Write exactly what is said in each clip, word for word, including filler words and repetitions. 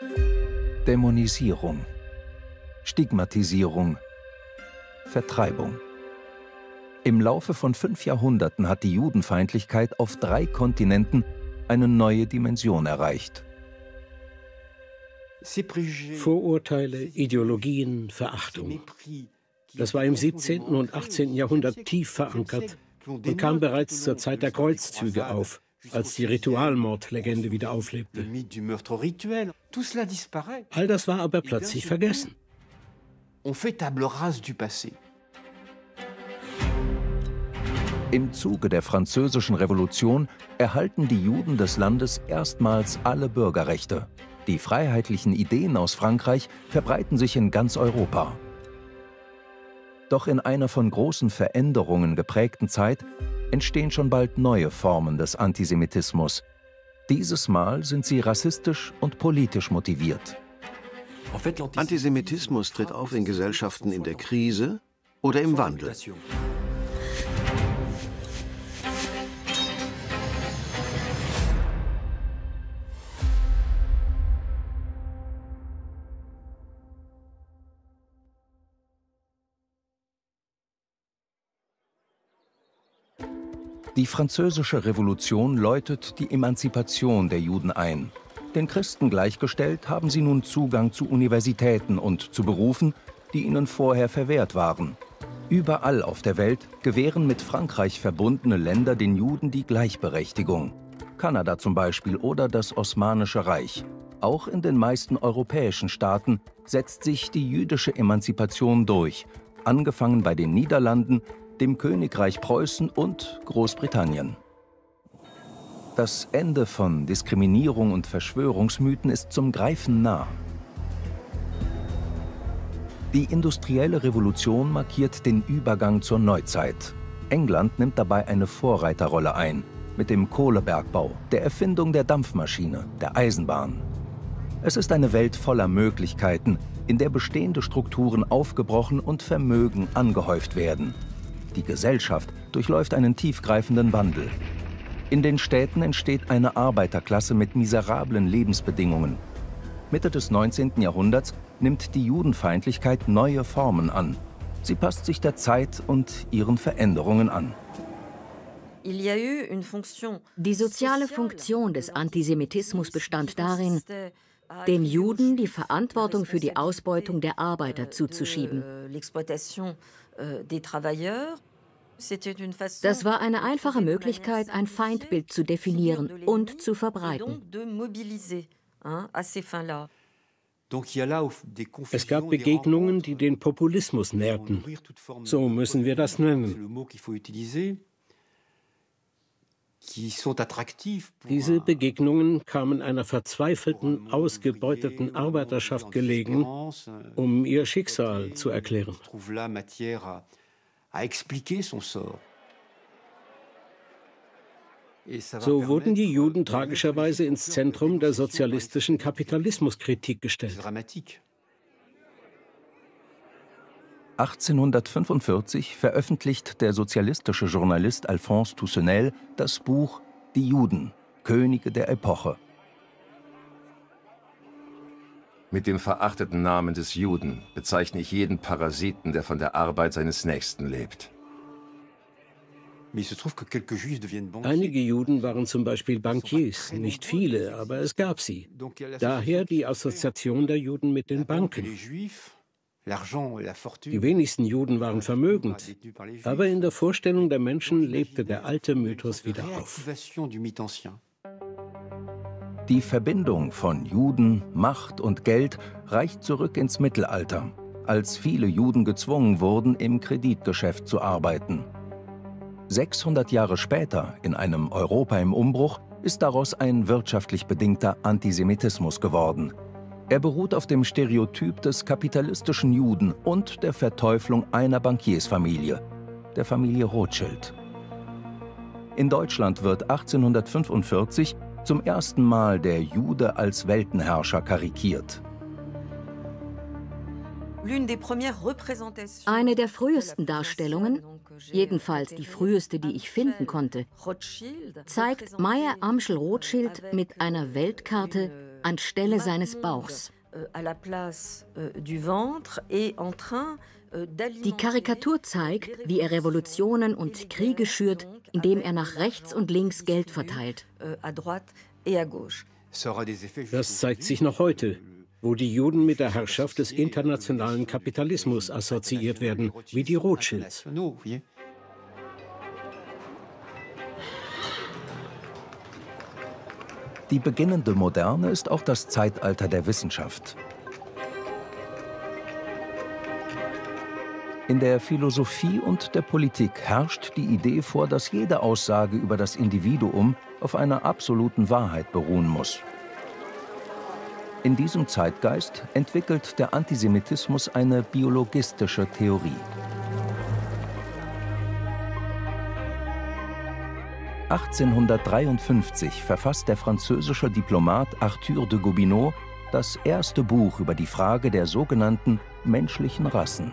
Dämonisierung, Stigmatisierung, Vertreibung. Im Laufe von fünf Jahrhunderten hat die Judenfeindlichkeit auf drei Kontinenten eine neue Dimension erreicht. Vorurteile, Ideologien, Verachtung. Das war im siebzehnten und achtzehnten Jahrhundert tief verankert und kam bereits zur Zeit der Kreuzzüge auf, als die Ritualmordlegende wieder auflebte. All das war aber plötzlich vergessen. Im Zuge der Französischen Revolution erhalten die Juden des Landes erstmals alle Bürgerrechte. Die freiheitlichen Ideen aus Frankreich verbreiten sich in ganz Europa. Doch in einer von großen Veränderungen geprägten Zeit entstehen schon bald neue Formen des Antisemitismus. Dieses Mal sind sie rassistisch und politisch motiviert. Antisemitismus tritt auf in Gesellschaften in der Krise oder im Wandel. Die Französische Revolution läutet die Emanzipation der Juden ein. Den Christen gleichgestellt haben sie nun Zugang zu Universitäten und zu Berufen, die ihnen vorher verwehrt waren. Überall auf der Welt gewähren mit Frankreich verbundene Länder den Juden die Gleichberechtigung. Kanada zum Beispiel oder das Osmanische Reich. Auch in den meisten europäischen Staaten setzt sich die jüdische Emanzipation durch, angefangen bei den Niederlanden, dem Königreich Preußen und Großbritannien. Das Ende von Diskriminierung und Verschwörungsmythen ist zum Greifen nah. Die industrielle Revolution markiert den Übergang zur Neuzeit. England nimmt dabei eine Vorreiterrolle ein, mit dem Kohlebergbau, der Erfindung der Dampfmaschine, der Eisenbahn. Es ist eine Welt voller Möglichkeiten, in der bestehende Strukturen aufgebrochen und Vermögen angehäuft werden. Die Gesellschaft durchläuft einen tiefgreifenden Wandel. In den Städten entsteht eine Arbeiterklasse mit miserablen Lebensbedingungen. Mitte des neunzehnten Jahrhunderts nimmt die Judenfeindlichkeit neue Formen an. Sie passt sich der Zeit und ihren Veränderungen an. Die soziale Funktion des Antisemitismus bestand darin, den Juden die Verantwortung für die Ausbeutung der Arbeiter zuzuschieben. Das war eine einfache Möglichkeit, ein Feindbild zu definieren und zu verbreiten. Es gab Begegnungen, die den Populismus nährten. So müssen wir das nennen. Diese Begegnungen kamen einer verzweifelten, ausgebeuteten Arbeiterschaft gelegen, um ihr Schicksal zu erklären. So wurden die Juden tragischerweise ins Zentrum der sozialistischen Kapitalismuskritik gestellt. achtzehnhundertfünfundvierzig veröffentlicht der sozialistische Journalist Alphonse Toussenel das Buch »Die Juden, Könige der Epoche«. Mit dem verachteten Namen des Juden bezeichne ich jeden Parasiten, der von der Arbeit seines Nächsten lebt. Einige Juden waren zum Beispiel Bankiers, nicht viele, aber es gab sie. Daher die Assoziation der Juden mit den Banken. Die wenigsten Juden waren vermögend, aber in der Vorstellung der Menschen lebte der alte Mythos wieder auf. Die Verbindung von Juden, Macht und Geld reicht zurück ins Mittelalter, als viele Juden gezwungen wurden, im Kreditgeschäft zu arbeiten. sechshundert Jahre später, in einem Europa im Umbruch, ist daraus ein wirtschaftlich bedingter Antisemitismus geworden. Er beruht auf dem Stereotyp des kapitalistischen Juden und der Verteuflung einer Bankiersfamilie, der Familie Rothschild. In Deutschland wird achtzehnhundertfünfundvierzig zum ersten Mal der Jude als Weltenherrscher karikiert. Eine der frühesten Darstellungen, jedenfalls die früheste, die ich finden konnte, zeigt Meyer Amschel Rothschild mit einer Weltkarte anstelle seines Bauchs. Die Karikatur zeigt, wie er Revolutionen und Kriege schürt, indem er nach rechts und links Geld verteilt. Das zeigt sich noch heute, wo die Juden mit der Herrschaft des internationalen Kapitalismus assoziiert werden, wie die Rothschilds. Die beginnende Moderne ist auch das Zeitalter der Wissenschaft. In der Philosophie und der Politik herrscht die Idee vor, dass jede Aussage über das Individuum auf einer absoluten Wahrheit beruhen muss. In diesem Zeitgeist entwickelt der Antisemitismus eine biologistische Theorie. achtzehnhundertdreiundfünfzig verfasst der französische Diplomat Arthur de Gobineau das erste Buch über die Frage der sogenannten menschlichen Rassen.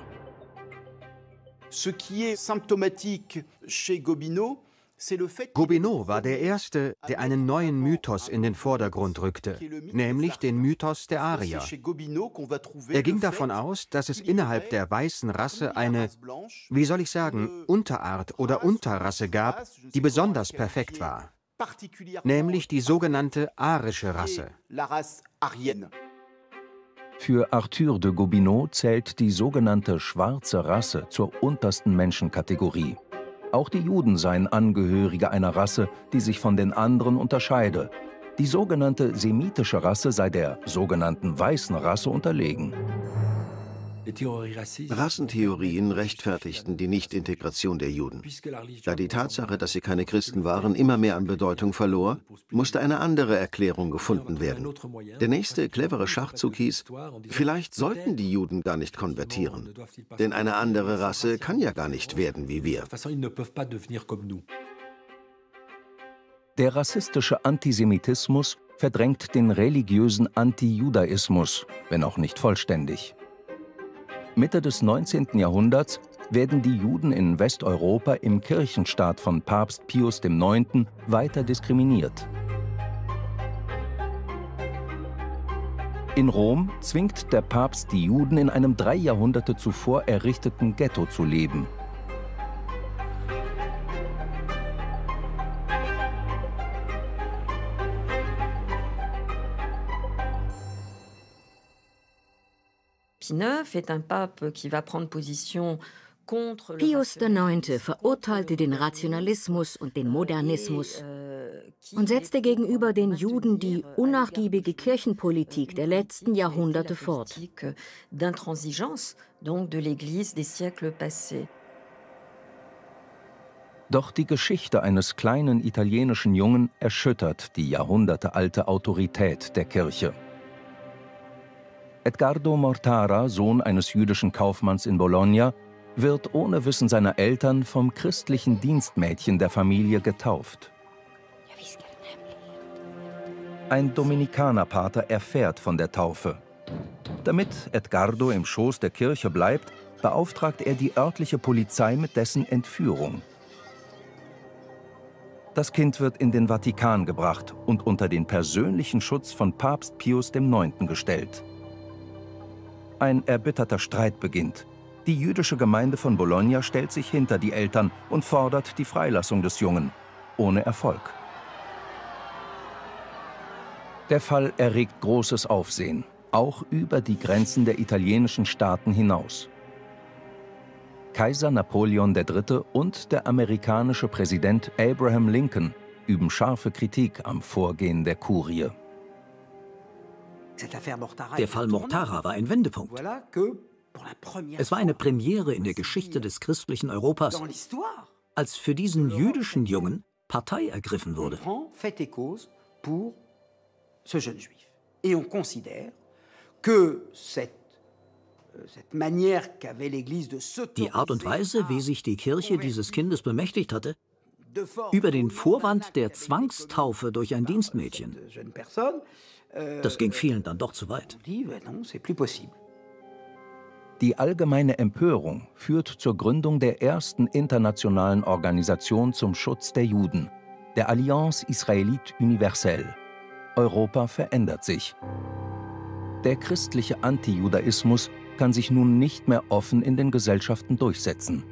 Gobineau war der Erste, der einen neuen Mythos in den Vordergrund rückte, nämlich den Mythos der Arier. Er ging davon aus, dass es innerhalb der weißen Rasse eine, wie soll ich sagen, Unterart oder Unterrasse gab, die besonders perfekt war, nämlich die sogenannte arische Rasse. Für Arthur de Gobineau zählt die sogenannte schwarze Rasse zur untersten Menschenkategorie. Auch die Juden seien Angehörige einer Rasse, die sich von den anderen unterscheide. Die sogenannte semitische Rasse sei der sogenannten weißen Rasse unterlegen. Rassentheorien rechtfertigten die Nichtintegration der Juden. Da die Tatsache, dass sie keine Christen waren, immer mehr an Bedeutung verlor, musste eine andere Erklärung gefunden werden. Der nächste clevere Schachzug hieß, vielleicht sollten die Juden gar nicht konvertieren, denn eine andere Rasse kann ja gar nicht werden wie wir. Der rassistische Antisemitismus verdrängt den religiösen Antijudaismus, wenn auch nicht vollständig. Mitte des neunzehnten Jahrhunderts werden die Juden in Westeuropa im Kirchenstaat von Papst Pius der Neunte weiter diskriminiert. In Rom zwingt der Papst die Juden in einem drei Jahrhunderte zuvor errichteten Ghetto zu leben. Pius der Neunte verurteilte den Rationalismus und den Modernismus und setzte gegenüber den Juden die unnachgiebige Kirchenpolitik der letzten Jahrhunderte fort. Doch die Geschichte eines kleinen italienischen Jungen erschüttert die jahrhundertealte Autorität der Kirche. Edgardo Mortara, Sohn eines jüdischen Kaufmanns in Bologna, wird ohne Wissen seiner Eltern vom christlichen Dienstmädchen der Familie getauft. Ein Dominikanerpater erfährt von der Taufe. Damit Edgardo im Schoß der Kirche bleibt, beauftragt er die örtliche Polizei mit dessen Entführung. Das Kind wird in den Vatikan gebracht und unter den persönlichen Schutz von Papst Pius der Neunte gestellt. Ein erbitterter Streit beginnt. Die jüdische Gemeinde von Bologna stellt sich hinter die Eltern und fordert die Freilassung des Jungen. Ohne Erfolg. Der Fall erregt großes Aufsehen, auch über die Grenzen der italienischen Staaten hinaus. Kaiser Napoleon der Dritte und der amerikanische Präsident Abraham Lincoln üben scharfe Kritik am Vorgehen der Kurie. Der Fall Mortara war ein Wendepunkt. Es war eine Premiere in der Geschichte des christlichen Europas, als für diesen jüdischen Jungen Partei ergriffen wurde. Die Art und Weise, wie sich die Kirche dieses Kindes bemächtigt hatte, über den Vorwand der Zwangstaufe durch ein Dienstmädchen, das ging vielen dann doch zu weit. Die allgemeine Empörung führt zur Gründung der ersten internationalen Organisation zum Schutz der Juden, der Alliance Israélite Universelle. Europa verändert sich. Der christliche Antijudaismus kann sich nun nicht mehr offen in den Gesellschaften durchsetzen.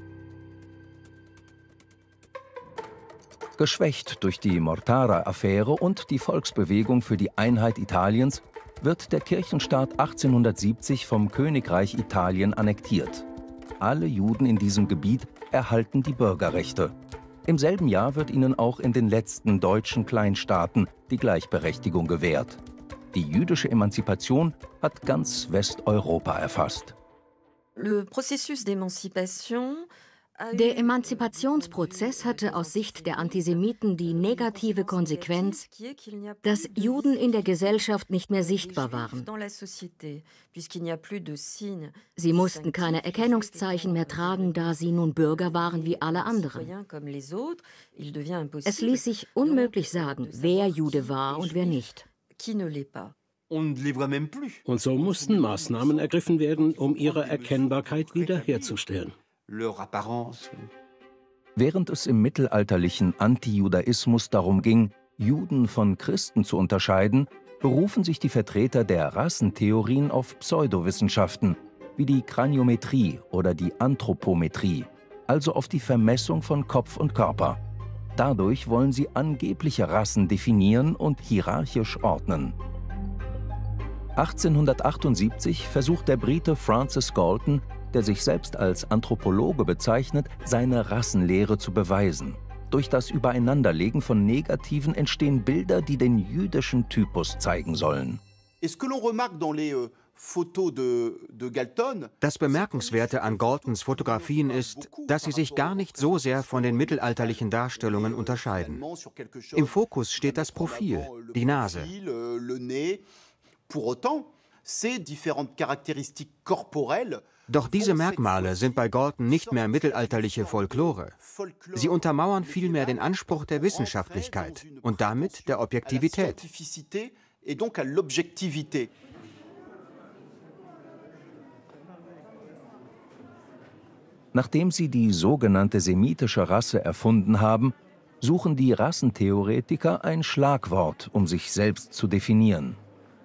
Geschwächt durch die Mortara-Affäre und die Volksbewegung für die Einheit Italiens wird der Kirchenstaat achtzehnhundertsiebzig vom Königreich Italien annektiert. Alle Juden in diesem Gebiet erhalten die Bürgerrechte. Im selben Jahr wird ihnen auch in den letzten deutschen Kleinstaaten die Gleichberechtigung gewährt. Die jüdische Emanzipation hat ganz Westeuropa erfasst. Der Emanzipationsprozess hatte aus Sicht der Antisemiten die negative Konsequenz, dass Juden in der Gesellschaft nicht mehr sichtbar waren. Sie mussten keine Erkennungszeichen mehr tragen, da sie nun Bürger waren wie alle anderen. Es ließ sich unmöglich sagen, wer Jude war und wer nicht. Und so mussten Maßnahmen ergriffen werden, um ihre Erkennbarkeit wiederherzustellen. Während es im mittelalterlichen Antijudaismus darum ging, Juden von Christen zu unterscheiden, berufen sich die Vertreter der Rassentheorien auf Pseudowissenschaften, wie die Kraniometrie oder die Anthropometrie, also auf die Vermessung von Kopf und Körper. Dadurch wollen sie angebliche Rassen definieren und hierarchisch ordnen. achtzehnhundertachtundsiebzig versucht der Brite Francis Galton, der sich selbst als Anthropologe bezeichnet, seine Rassenlehre zu beweisen. Durch das Übereinanderlegen von Negativen entstehen Bilder, die den jüdischen Typus zeigen sollen. Das Bemerkenswerte an Galtons Fotografien ist, dass sie sich gar nicht so sehr von den mittelalterlichen Darstellungen unterscheiden. Im Fokus steht das Profil, die Nase. Doch diese Merkmale sind bei Galton nicht mehr mittelalterliche Folklore. Sie untermauern vielmehr den Anspruch der Wissenschaftlichkeit und damit der Objektivität. Nachdem sie die sogenannte semitische Rasse erfunden haben, suchen die Rassentheoretiker ein Schlagwort, um sich selbst zu definieren.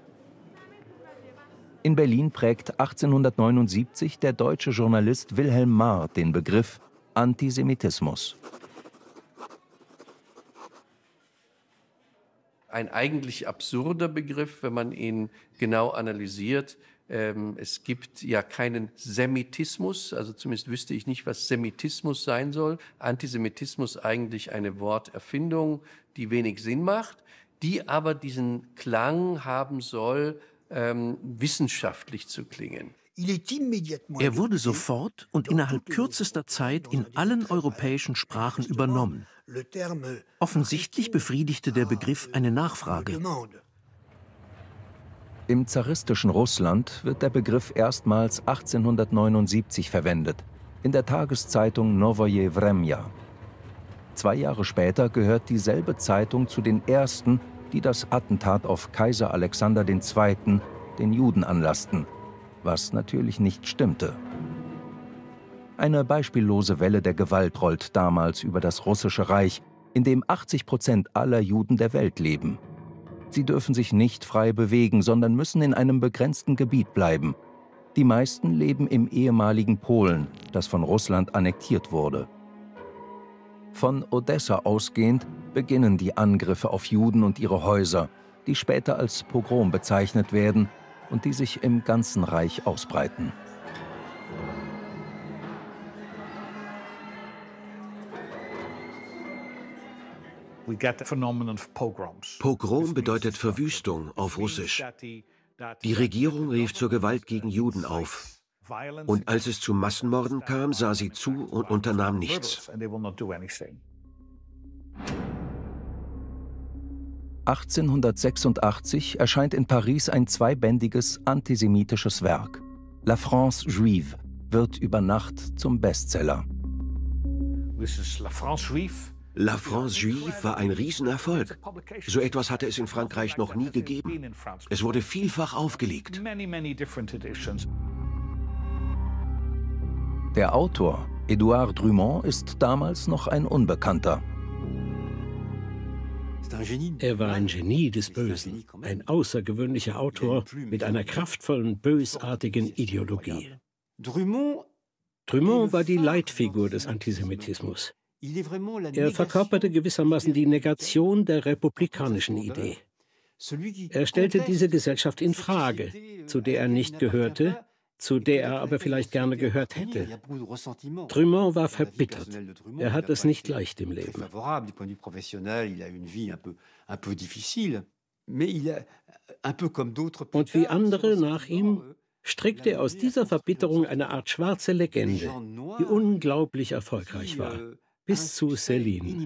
In Berlin prägt achtzehnhundertneunundsiebzig der deutsche Journalist Wilhelm Marr den Begriff Antisemitismus. Ein eigentlich absurder Begriff, wenn man ihn genau analysiert. Ähm, es gibt ja keinen Semitismus, also zumindest wüsste ich nicht, was Semitismus sein soll. Antisemitismus eigentlich eine Worterfindung, die wenig Sinn macht, die aber diesen Klang haben soll, Ähm, wissenschaftlich zu klingen. Er wurde sofort und innerhalb kürzester Zeit in allen europäischen Sprachen übernommen. Offensichtlich befriedigte der Begriff eine Nachfrage. Im zaristischen Russland wird der Begriff erstmals achtzehnhundertneunundsiebzig verwendet, in der Tageszeitung Novoje Vremja. Zwei Jahre später gehört dieselbe Zeitung zu den ersten, die das Attentat auf Kaiser Alexander der Zweite. Den Juden anlassten, was natürlich nicht stimmte. Eine beispiellose Welle der Gewalt rollt damals über das russische Reich, in dem achtzig Prozent aller Juden der Welt leben. Sie dürfen sich nicht frei bewegen, sondern müssen in einem begrenzten Gebiet bleiben. Die meisten leben im ehemaligen Polen, das von Russland annektiert wurde. Von Odessa ausgehend beginnen die Angriffe auf Juden und ihre Häuser, die später als Pogrom bezeichnet werden und die sich im ganzen Reich ausbreiten. Pogrom bedeutet Verwüstung auf Russisch. Die Regierung rief zur Gewalt gegen Juden auf. Und als es zu Massenmorden kam, sah sie zu und unternahm nichts. achtzehnhundertsechsundachtzig erscheint in Paris ein zweibändiges antisemitisches Werk. La France Juive wird über Nacht zum Bestseller. La France Juive war ein Riesenerfolg. So etwas hatte es in Frankreich noch nie gegeben. Es wurde vielfach aufgelegt. Der Autor, Édouard Drumont, ist damals noch ein Unbekannter. Er war ein Genie des Bösen, ein außergewöhnlicher Autor mit einer kraftvollen, bösartigen Ideologie. Drummond war die Leitfigur des Antisemitismus. Er verkörperte gewissermaßen die Negation der republikanischen Idee. Er stellte diese Gesellschaft in Frage, zu der er nicht gehörte, zu der er aber vielleicht gerne gehört hätte. Drummond war verbittert. Er hat es nicht leicht im Leben. Und wie andere nach ihm strickte er aus dieser Verbitterung eine Art schwarze Legende, die unglaublich erfolgreich war, bis zu Céline.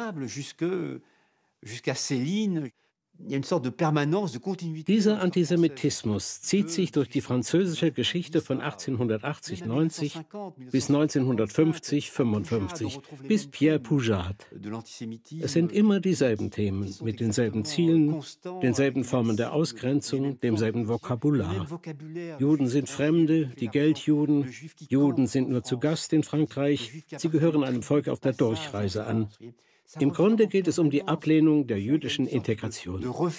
Dieser Antisemitismus zieht sich durch die französische Geschichte von achtzehnhundertachtzig neunzig bis neunzehnhundertfünfzig fünfundfünfzig, bis Pierre Poujade. Es sind immer dieselben Themen, mit denselben Zielen, denselben Formen der Ausgrenzung, demselben Vokabular. Juden sind Fremde, die Geldjuden, Juden sind nur zu Gast in Frankreich, sie gehören einem Volk auf der Durchreise an. Im Grunde geht es um die Ablehnung der jüdischen Integration.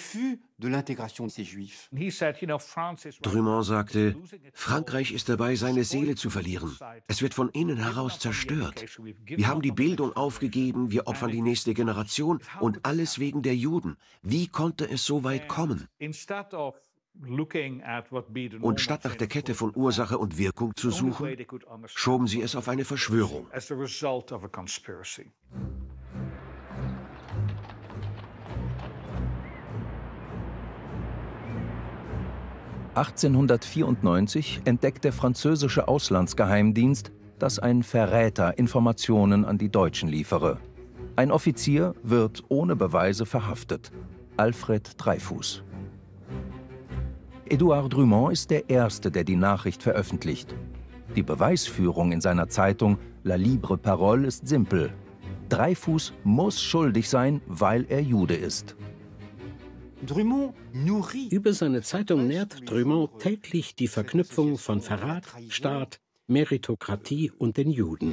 Drummond sagte, Frankreich ist dabei, seine Seele zu verlieren. Es wird von innen heraus zerstört. Wir haben die Bildung aufgegeben, wir opfern die nächste Generation und alles wegen der Juden. Wie konnte es so weit kommen? Und statt nach der Kette von Ursache und Wirkung zu suchen, schoben sie es auf eine Verschwörung. achtzehnhundertvierundneunzig entdeckt der französische Auslandsgeheimdienst, dass ein Verräter Informationen an die Deutschen liefere. Ein Offizier wird ohne Beweise verhaftet: Alfred Dreyfus. Édouard Drummond ist der Erste, der die Nachricht veröffentlicht. Die Beweisführung in seiner Zeitung La Libre Parole ist simpel: Dreyfus muss schuldig sein, weil er Jude ist. Über seine Zeitung nährt Drummond täglich die Verknüpfung von Verrat, Staat, Meritokratie und den Juden.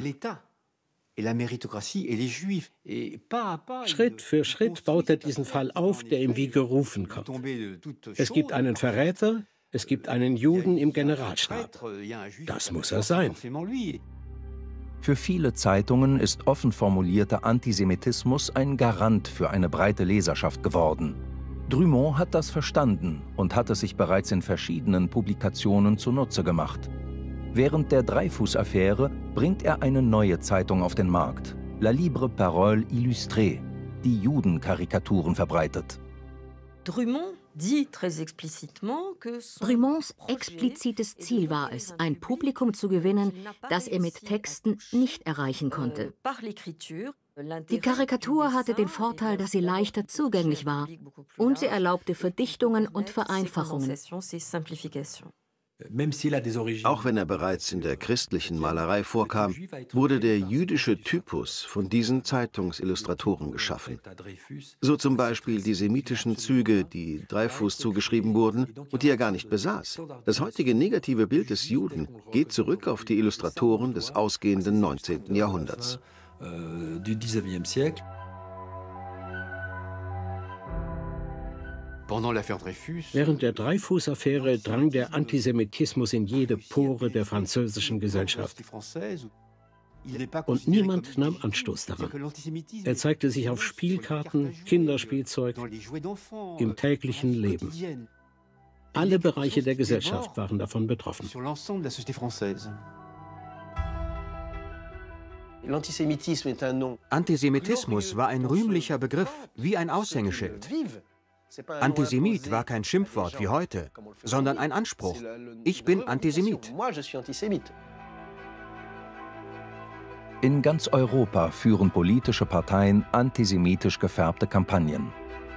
Schritt für Schritt baut er diesen Fall auf, der ihm wie gerufen kommt. Es gibt einen Verräter, es gibt einen Juden im Generalstab. Das muss er sein. Für viele Zeitungen ist offen formulierter Antisemitismus ein Garant für eine breite Leserschaft geworden. Drummond hat das verstanden und hat es sich bereits in verschiedenen Publikationen zunutze gemacht. Während der Dreyfus-Affäre bringt er eine neue Zeitung auf den Markt, La Libre Parole Illustrée, die Judenkarikaturen verbreitet. Drummonds explizites Ziel war es, ein Publikum zu gewinnen, das er mit Texten nicht erreichen konnte. Die Karikatur hatte den Vorteil, dass sie leichter zugänglich war und sie erlaubte Verdichtungen und Vereinfachungen. Auch wenn er bereits in der christlichen Malerei vorkam, wurde der jüdische Typus von diesen Zeitungsillustratoren geschaffen. So zum Beispiel die semitischen Züge, die Dreyfus zugeschrieben wurden und die er gar nicht besaß. Das heutige negative Bild des Juden geht zurück auf die Illustratoren des ausgehenden neunzehnten Jahrhunderts. Während der Dreyfus-Affäre drang der Antisemitismus in jede Pore der französischen Gesellschaft. Und niemand nahm Anstoß daran. Er zeigte sich auf Spielkarten, Kinderspielzeug, im täglichen Leben. Alle Bereiche der Gesellschaft waren davon betroffen. Antisemitismus war ein rühmlicher Begriff, wie ein Aushängeschild. Antisemit war kein Schimpfwort wie heute, sondern ein Anspruch. Ich bin Antisemit. In ganz Europa führen politische Parteien antisemitisch gefärbte Kampagnen.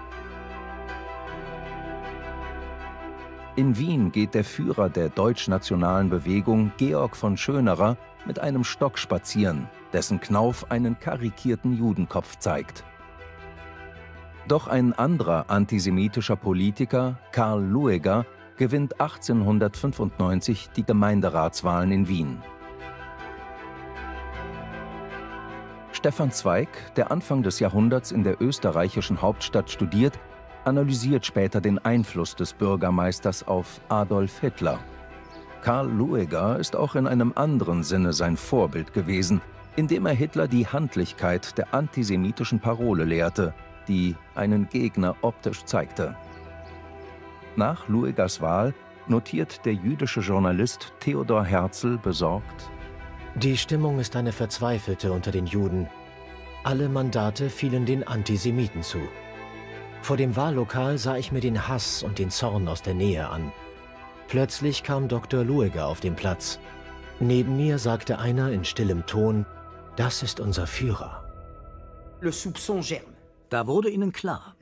In Wien geht der Führer der deutschnationalen Bewegung, Georg von Schönerer, mit einem Stock spazieren, dessen Knauf einen karikierten Judenkopf zeigt. Doch ein anderer antisemitischer Politiker, Karl Lueger, gewinnt achtzehnhundertfünfundneunzig die Gemeinderatswahlen in Wien. Stefan Zweig, der Anfang des Jahrhunderts in der österreichischen Hauptstadt studiert, analysiert später den Einfluss des Bürgermeisters auf Adolf Hitler. Karl Lueger ist auch in einem anderen Sinne sein Vorbild gewesen, indem er Hitler die Handlichkeit der antisemitischen Parole lehrte, die einen Gegner optisch zeigte. Nach Luegers Wahl notiert der jüdische Journalist Theodor Herzl besorgt: Die Stimmung ist eine verzweifelte unter den Juden. Alle Mandate fielen den Antisemiten zu. Vor dem Wahllokal sah ich mir den Hass und den Zorn aus der Nähe an. Plötzlich kam Doktor Lueger auf den Platz. Neben mir sagte einer in stillem Ton: Das ist unser Führer. Da wurde ihnen klar,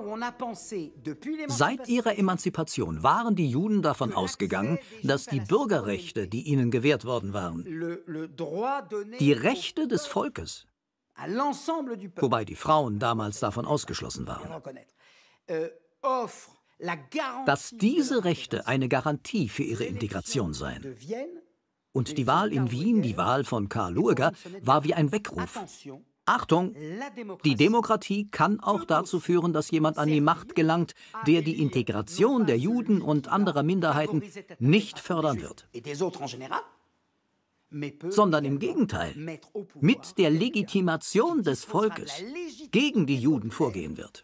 seit ihrer Emanzipation waren die Juden davon ausgegangen, dass die Bürgerrechte, die ihnen gewährt worden waren, die Rechte des Volkes, wobei die Frauen damals davon ausgeschlossen waren, dass diese Rechte eine Garantie für ihre Integration seien. Und die Wahl in Wien, die Wahl von Karl Lueger, war wie ein Weckruf. Achtung, die Demokratie kann auch dazu führen, dass jemand an die Macht gelangt, der die Integration der Juden und anderer Minderheiten nicht fördern wird, sondern im Gegenteil mit der Legitimation des Volkes gegen die Juden vorgehen wird.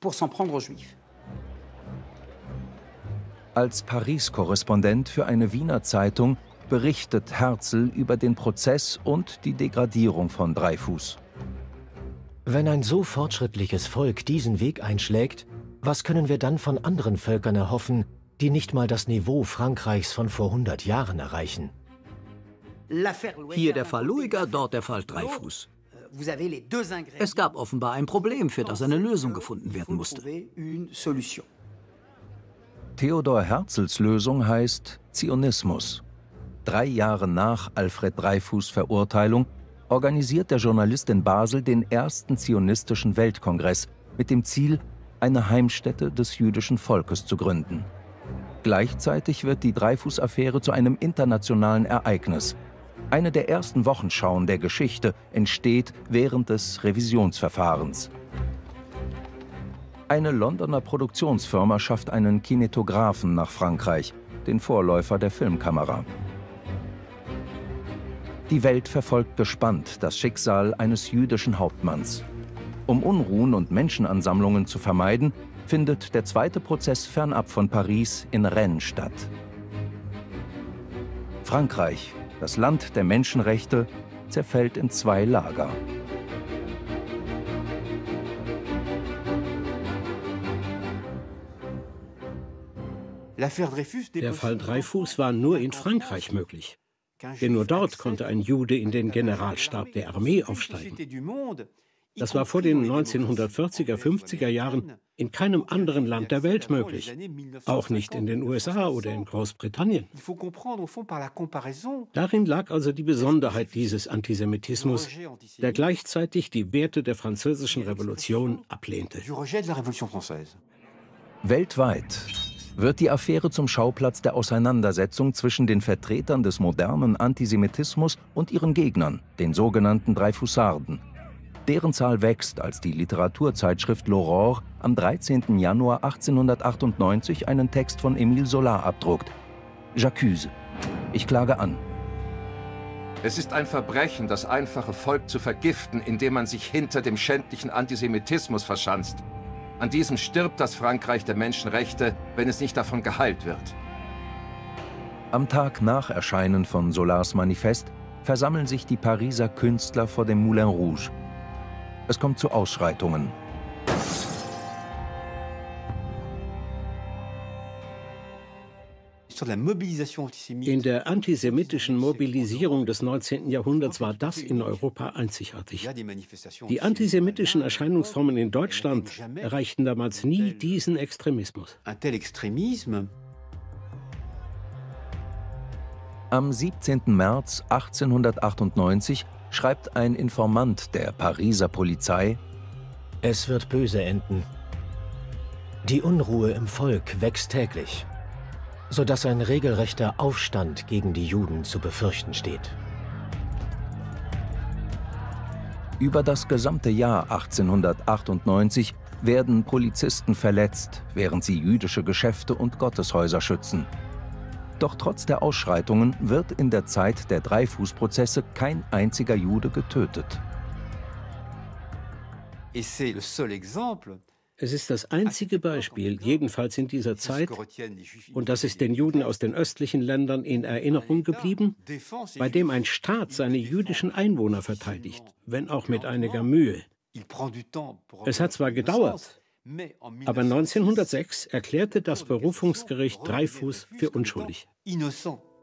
Als Paris-Korrespondent für eine Wiener Zeitung berichtet Herzl über den Prozess und die Degradierung von Dreyfus. Wenn ein so fortschrittliches Volk diesen Weg einschlägt, was können wir dann von anderen Völkern erhoffen, die nicht mal das Niveau Frankreichs von vor hundert Jahren erreichen? Hier der Fall Lueger, dort der Fall Dreyfus. Es gab offenbar ein Problem, für das eine Lösung gefunden werden musste. Theodor Herzls Lösung heißt Zionismus. Drei Jahre nach Alfred Dreyfus' Verurteilung organisiert der Journalist in Basel den ersten zionistischen Weltkongress mit dem Ziel, eine Heimstätte des jüdischen Volkes zu gründen. Gleichzeitig wird die Dreyfus-Affäre zu einem internationalen Ereignis. Eine der ersten Wochenschauen der Geschichte entsteht während des Revisionsverfahrens. Eine Londoner Produktionsfirma schafft einen Kinetographen nach Frankreich, den Vorläufer der Filmkamera. Die Welt verfolgt gespannt das Schicksal eines jüdischen Hauptmanns. Um Unruhen und Menschenansammlungen zu vermeiden, findet der zweite Prozess fernab von Paris in Rennes statt. Frankreich, das Land der Menschenrechte, zerfällt in zwei Lager. Der Fall Dreyfus war nur in Frankreich möglich. Denn nur dort konnte ein Jude in den Generalstab der Armee aufsteigen. Das war vor den neunzehnhundertvierziger, fünfziger Jahren in keinem anderen Land der Welt möglich. Auch nicht in den U S A oder in Großbritannien. Darin lag also die Besonderheit dieses Antisemitismus, der gleichzeitig die Werte der Französischen Revolution ablehnte. Weltweit wird die Affäre zum Schauplatz der Auseinandersetzung zwischen den Vertretern des modernen Antisemitismus und ihren Gegnern, den sogenannten Dreyfusarden. Deren Zahl wächst, als die Literaturzeitschrift L'Aurore am dreizehnten Januar achtzehnhundertachtundneunzig einen Text von Émile Zola abdruckt. J'accuse. Ich klage an. Es ist ein Verbrechen, das einfache Volk zu vergiften, indem man sich hinter dem schändlichen Antisemitismus verschanzt. An diesem stirbt das Frankreich der Menschenrechte, wenn es nicht davon geheilt wird. Am Tag nach Erscheinen von Zolas Manifest versammeln sich die Pariser Künstler vor dem Moulin Rouge. Es kommt zu Ausschreitungen. In der antisemitischen Mobilisierung des neunzehnten Jahrhunderts war das in Europa einzigartig. Die antisemitischen Erscheinungsformen in Deutschland erreichten damals nie diesen Extremismus. Am siebzehnten März achtzehnhundertachtundneunzig schreibt ein Informant der Pariser Polizei: Es wird böse enden. Die Unruhe im Volk wächst täglich, sodass ein regelrechter Aufstand gegen die Juden zu befürchten steht. Über das gesamte Jahr achtzehnhundertachtundneunzig werden Polizisten verletzt, während sie jüdische Geschäfte und Gotteshäuser schützen. Doch trotz der Ausschreitungen wird in der Zeit der Dreyfus-Prozesse kein einziger Jude getötet. Es ist das einzige Beispiel, jedenfalls in dieser Zeit, und das ist den Juden aus den östlichen Ländern in Erinnerung geblieben, bei dem ein Staat seine jüdischen Einwohner verteidigt, wenn auch mit einiger Mühe. Es hat zwar gedauert, aber neunzehnhundertsechs erklärte das Berufungsgericht Dreyfus für unschuldig. Le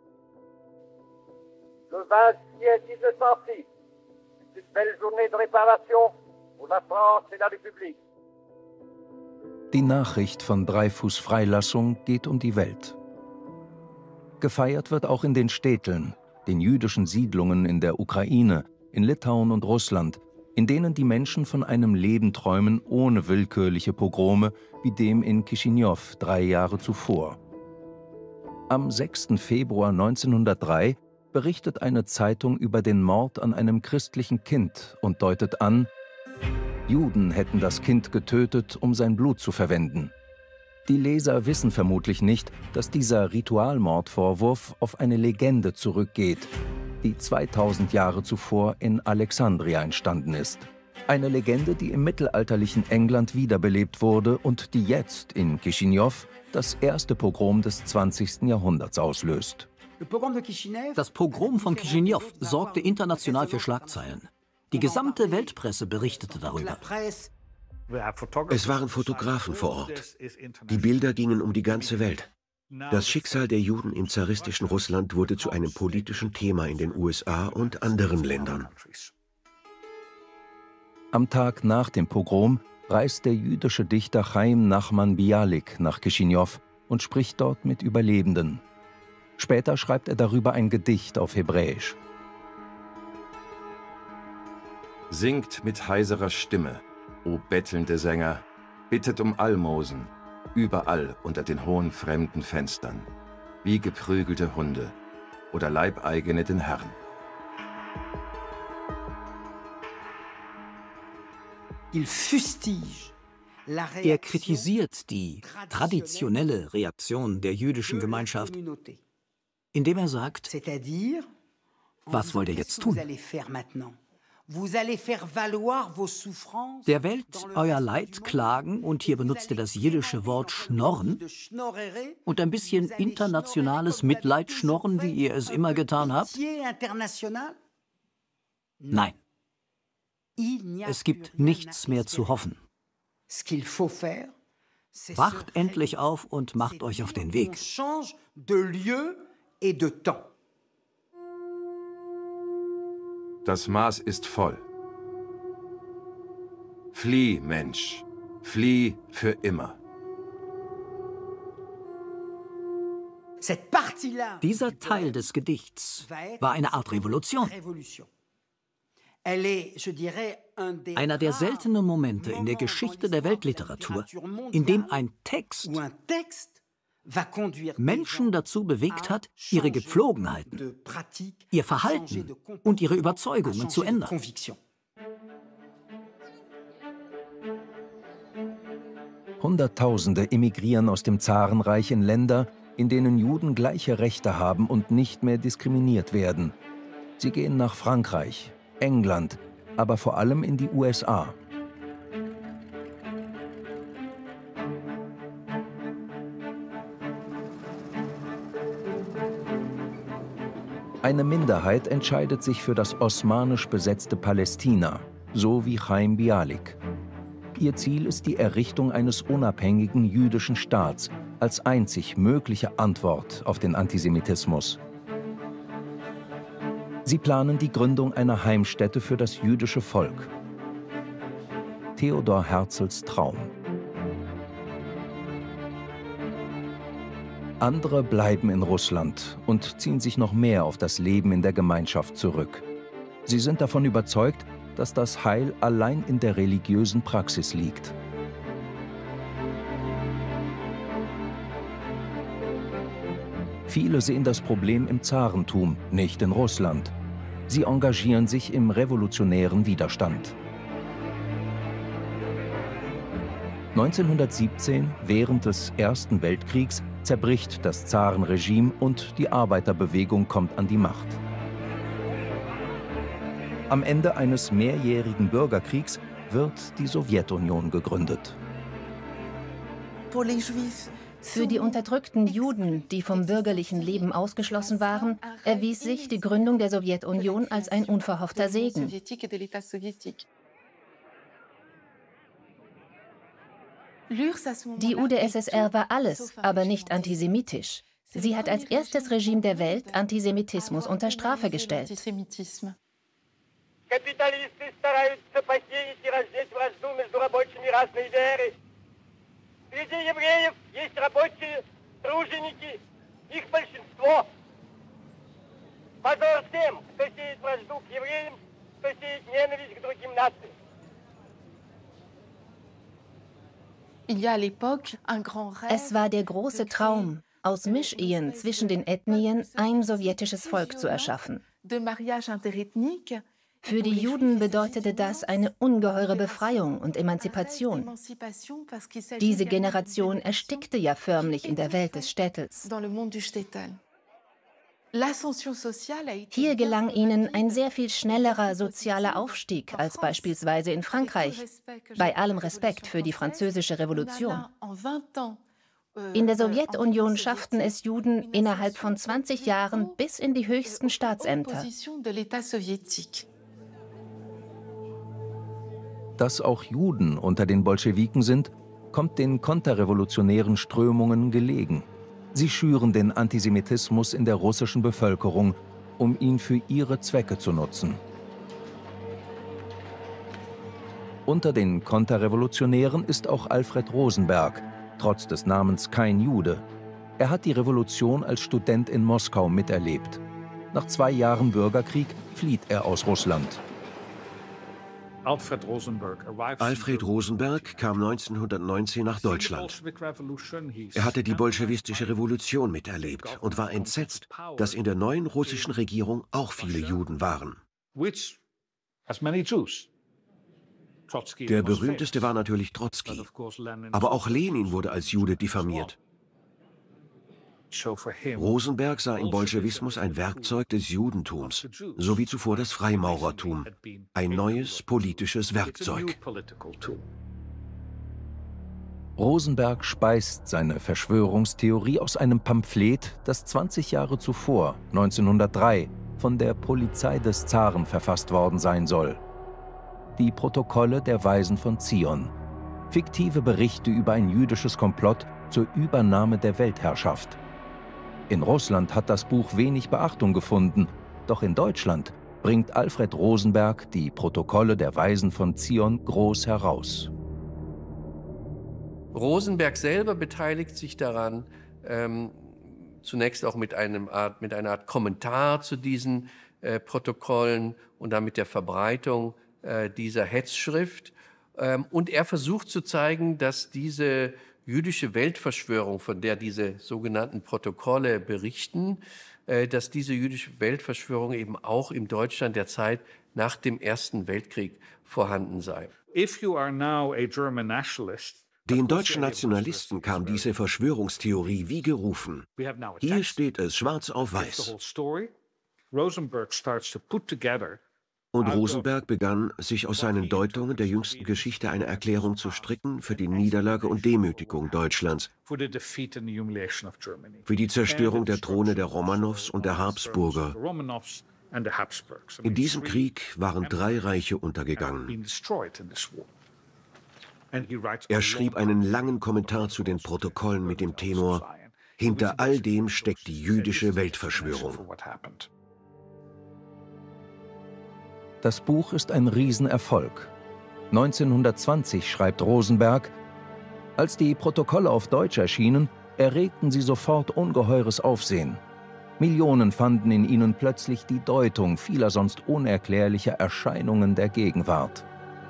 vingt-sixième dix-neuf cent six, une belle journée de réparation pour la France et la République. Die Nachricht von Dreyfus' Freilassung geht um die Welt. Gefeiert wird auch in den Städteln, den jüdischen Siedlungen in der Ukraine, in Litauen und Russland, in denen die Menschen von einem Leben träumen ohne willkürliche Pogrome wie dem in Chisinau drei Jahre zuvor. Am sechsten Februar neunzehnhundertdrei berichtet eine Zeitung über den Mord an einem christlichen Kind und deutet an, Juden hätten das Kind getötet, um sein Blut zu verwenden. Die Leser wissen vermutlich nicht, dass dieser Ritualmordvorwurf auf eine Legende zurückgeht, die zweitausend Jahre zuvor in Alexandria entstanden ist. Eine Legende, die im mittelalterlichen England wiederbelebt wurde und die jetzt in Chisinau das erste Pogrom des zwanzigsten Jahrhunderts auslöst. Das Pogrom von Chisinau sorgte international für Schlagzeilen. Die gesamte Weltpresse berichtete darüber. Es waren Fotografen vor Ort. Die Bilder gingen um die ganze Welt. Das Schicksal der Juden im zaristischen Russland wurde zu einem politischen Thema in den U S A und anderen Ländern. Am Tag nach dem Pogrom reist der jüdische Dichter Chaim Nachman Bialik nach Chisinau und spricht dort mit Überlebenden. Später schreibt er darüber ein Gedicht auf Hebräisch. Singt mit heiserer Stimme, o bettelnde Sänger, bittet um Almosen, überall unter den hohen fremden Fenstern, wie geprügelte Hunde oder Leibeigene den Herren. Er kritisiert die traditionelle Reaktion der jüdischen Gemeinschaft, indem er sagt, was wollt ihr jetzt tun? Der Welt euer Leid klagen, und hier benutzt er das jiddische Wort schnorren, und ein bisschen internationales Mitleid schnorren, wie ihr es immer getan habt? Nein. Es gibt nichts mehr zu hoffen. Wacht endlich auf und macht euch auf den Weg. Das Maß ist voll. Flieh, Mensch, flieh für immer. Dieser Teil des Gedichts war eine Art Revolution. Einer der seltenen Momente in der Geschichte der Weltliteratur, in dem ein Text Menschen dazu bewegt hat, ihre Gepflogenheiten, ihr Verhalten und ihre Überzeugungen zu ändern. Hunderttausende emigrieren aus dem Zarenreich in Länder, in denen Juden gleiche Rechte haben und nicht mehr diskriminiert werden. Sie gehen nach Frankreich, England, aber vor allem in die U S A. Eine Minderheit entscheidet sich für das osmanisch besetzte Palästina, so wie Chaim Bialik. Ihr Ziel ist die Errichtung eines unabhängigen jüdischen Staats als einzig mögliche Antwort auf den Antisemitismus. Sie planen die Gründung einer Heimstätte für das jüdische Volk. Theodor Herzls Traum. Andere bleiben in Russland und ziehen sich noch mehr auf das Leben in der Gemeinschaft zurück. Sie sind davon überzeugt, dass das Heil allein in der religiösen Praxis liegt. Viele sehen das Problem im Zarentum, nicht in Russland. Sie engagieren sich im revolutionären Widerstand. neunzehnhundertsiebzehn, während des Ersten Weltkriegs, zerbricht das Zarenregime und die Arbeiterbewegung kommt an die Macht. Am Ende eines mehrjährigen Bürgerkriegs wird die Sowjetunion gegründet. Für die unterdrückten Juden, die vom bürgerlichen Leben ausgeschlossen waren, erwies sich die Gründung der Sowjetunion als ein unverhoffter Segen. Die U d S S R war alles, aber nicht antisemitisch. Sie hat als erstes Regime der Welt Antisemitismus unter Strafe gestellt. Капиталисты стараются посеять и раздеть вражду между рабочими разной веры. Среди евреев есть рабочие, труженики, их большинство. Позор тем, кто сеет вражду к евреям, кто сеет ненависть к другим нациям. Es war der große Traum, aus Mischehen zwischen den Ethnien ein sowjetisches Volk zu erschaffen. Für die Juden bedeutete das eine ungeheure Befreiung und Emanzipation. Diese Generation erstickte ja förmlich in der Welt des Städtels. Hier gelang ihnen ein sehr viel schnellerer sozialer Aufstieg als beispielsweise in Frankreich, bei allem Respekt für die Französische Revolution. In der Sowjetunion schafften es Juden innerhalb von zwanzig Jahren bis in die höchsten Staatsämter. Dass auch Juden unter den Bolschewiken sind, kommt den konterrevolutionären Strömungen gelegen. Sie schüren den Antisemitismus in der russischen Bevölkerung, um ihn für ihre Zwecke zu nutzen. Unter den Konterrevolutionären ist auch Alfred Rosenberg, trotz des Namens kein Jude. Er hat die Revolution als Student in Moskau miterlebt. Nach zwei Jahren Bürgerkrieg flieht er aus Russland. Alfred Rosenberg kam neunzehnhundertneunzehn nach Deutschland. Er hatte die bolschewistische Revolution miterlebt und war entsetzt, dass in der neuen russischen Regierung auch viele Juden waren. Der berühmteste war natürlich Trotzki, aber auch Lenin wurde als Jude diffamiert. Rosenberg sah im Bolschewismus ein Werkzeug des Judentums, so wie zuvor das Freimaurertum, ein neues politisches Werkzeug. Rosenberg speist seine Verschwörungstheorie aus einem Pamphlet, das zwanzig Jahre zuvor, neunzehnhundertdrei, von der Polizei des Zaren verfasst worden sein soll. Die Protokolle der Weisen von Zion, fiktive Berichte über ein jüdisches Komplott zur Übernahme der Weltherrschaft. In Russland hat das Buch wenig Beachtung gefunden, doch in Deutschland bringt Alfred Rosenberg die Protokolle der Weisen von Zion groß heraus. Rosenberg selber beteiligt sich daran, ähm, zunächst auch mit, einem Art, mit einer Art Kommentar zu diesen äh, Protokollen und dann mit der Verbreitung äh, dieser Hetzschrift. Ähm, und er versucht zu zeigen, dass diese jüdische Weltverschwörung, von der diese sogenannten Protokolle berichten, äh, dass diese jüdische Weltverschwörung eben auch im Deutschland der Zeit nach dem Ersten Weltkrieg vorhanden sei. If you are now a German nationalist, den deutschen Nationalisten kam diese Verschwörungstheorie wie gerufen. Hier steht es schwarz auf weiß. Und Rosenberg begann, sich aus seinen Deutungen der jüngsten Geschichte eine Erklärung zu stricken für die Niederlage und Demütigung Deutschlands, für die Zerstörung der Throne der Romanows und der Habsburger. In diesem Krieg waren drei Reiche untergegangen. Er schrieb einen langen Kommentar zu den Protokollen mit dem Tenor: Hinter all dem steckt die jüdische Weltverschwörung. Das Buch ist ein Riesenerfolg. neunzehnhundertzwanzig schreibt Rosenberg: Als die Protokolle auf Deutsch erschienen, erregten sie sofort ungeheures Aufsehen. Millionen fanden in ihnen plötzlich die Deutung vieler sonst unerklärlicher Erscheinungen der Gegenwart.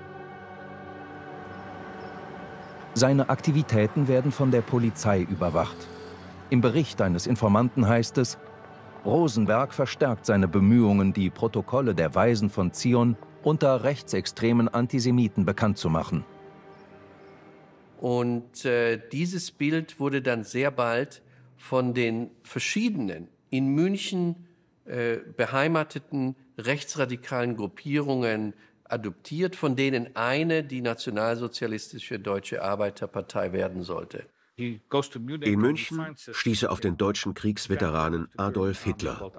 Seine Aktivitäten werden von der Polizei überwacht. Im Bericht eines Informanten heißt es: Rosenberg verstärkt seine Bemühungen, die Protokolle der Weisen von Zion unter rechtsextremen Antisemiten bekannt zu machen. Und äh, dieses Bild wurde dann sehr bald von den verschiedenen in München äh, beheimateten rechtsradikalen Gruppierungen adoptiert, von denen eine die nationalsozialistische Deutsche Arbeiterpartei werden sollte. In München stieß er auf den deutschen Kriegsveteranen Adolf Hitler.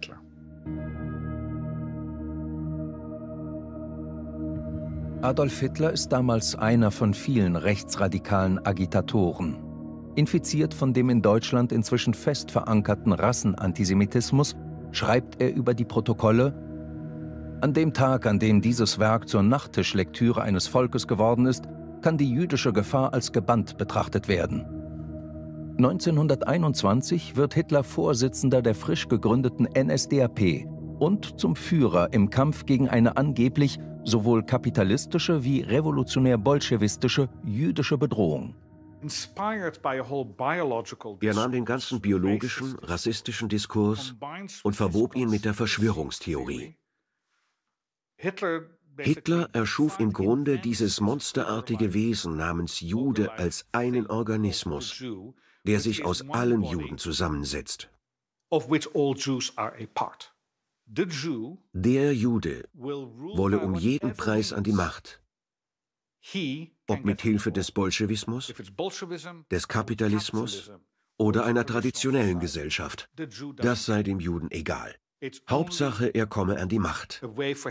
Adolf Hitler ist damals einer von vielen rechtsradikalen Agitatoren. Infiziert von dem in Deutschland inzwischen fest verankerten Rassenantisemitismus, schreibt er über die Protokolle: An dem Tag, an dem dieses Werk zur Nachttischlektüre eines Volkes geworden ist, kann die jüdische Gefahr als gebannt betrachtet werden. neunzehnhunderteinundzwanzig wird Hitler Vorsitzender der frisch gegründeten N S D A P und zum Führer im Kampf gegen eine angeblich sowohl kapitalistische wie revolutionär-bolschewistische jüdische Bedrohung. Er nahm den ganzen biologischen, rassistischen Diskurs und verwob ihn mit der Verschwörungstheorie. Hitler erschuf im Grunde dieses monsterartige Wesen namens Jude als einen Organismus, der sich aus allen Juden zusammensetzt. Der Jude wolle um jeden Preis an die Macht, ob mit Hilfe des Bolschewismus, des Kapitalismus oder einer traditionellen Gesellschaft. Das sei dem Juden egal. Hauptsache, er komme an die Macht.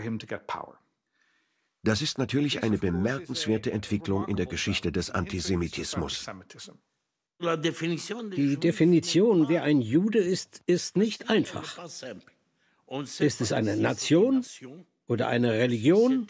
Das ist natürlich eine bemerkenswerte Entwicklung in der Geschichte des Antisemitismus. Die Definition, wer ein Jude ist, ist nicht einfach. Ist es eine Nation oder eine Religion?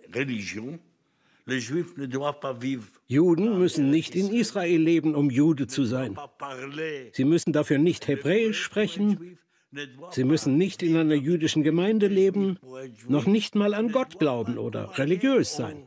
Juden müssen nicht in Israel leben, um Jude zu sein. Sie müssen dafür nicht Hebräisch sprechen. Sie müssen nicht in einer jüdischen Gemeinde leben, noch nicht mal an Gott glauben oder religiös sein.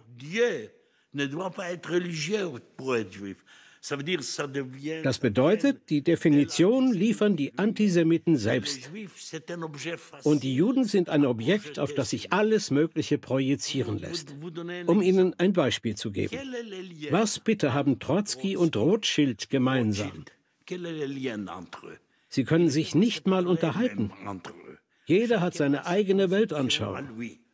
Das bedeutet, die Definition liefern die Antisemiten selbst. Und die Juden sind ein Objekt, auf das sich alles Mögliche projizieren lässt. Um Ihnen ein Beispiel zu geben. Was bitte haben Trotzki und Rothschild gemeinsam? Sie können sich nicht mal unterhalten. Jeder hat seine eigene Weltanschauung.